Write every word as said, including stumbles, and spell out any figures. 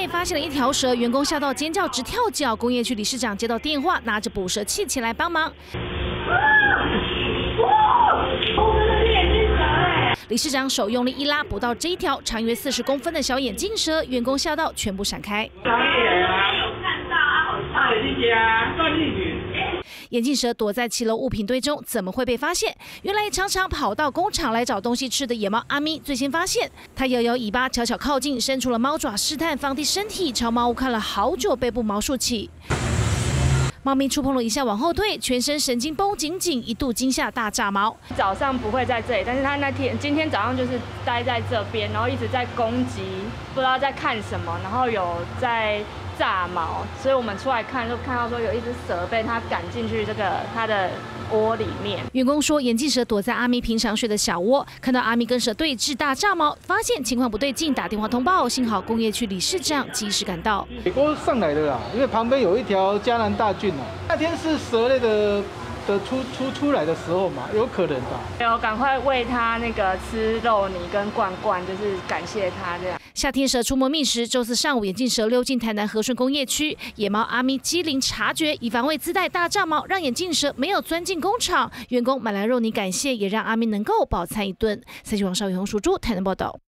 内发现了一条蛇，员工吓到尖叫直跳脚。工业区理事长接到电话，拿着捕蛇器前来帮忙。理事长手用力一拉，捕到这一条长约四十公分的小眼镜蛇，员工吓到全部闪开。眼镜蛇躲在七楼物品堆中，怎么会被发现？原来常常跑到工厂来找东西吃的野猫阿咪最先发现。它摇摇尾巴，悄悄靠近，伸出了猫爪试探，放低身体，朝猫屋看了好久，背部毛竖起。猫咪触碰了一下，往后退，全身神经绷紧紧，一度惊吓大炸毛。 早上不会在这里，但是它那天今天早上就是待在这边，然后一直在攻击，不知道在看什么，然后有在炸毛，所以我们出来看就看到说有一只蛇被它赶进去这个它的窝里面。 员工说，眼镜蛇躲在阿咪平常睡的小窝，看到阿咪跟蛇对峙大炸毛，发现情况不对劲，打电话通报，幸好工业区理事长及时赶到。 美国上来的啦，因为旁边有一条迦南大郡啊，那天是蛇类的。的出出出来的时候嘛，有可能吧。 有赶快喂它那个吃肉泥跟罐罐，就是感谢它这样。 夏天蛇出没觅食，周四上午眼镜蛇溜进台南和顺工业区，野猫阿咪机灵察觉，以防卫自带大炸毛，让眼镜蛇没有钻进工厂。员工买来肉泥感谢，也让阿咪能够饱餐一顿。三七王邵宇宏、淑珠台南报道。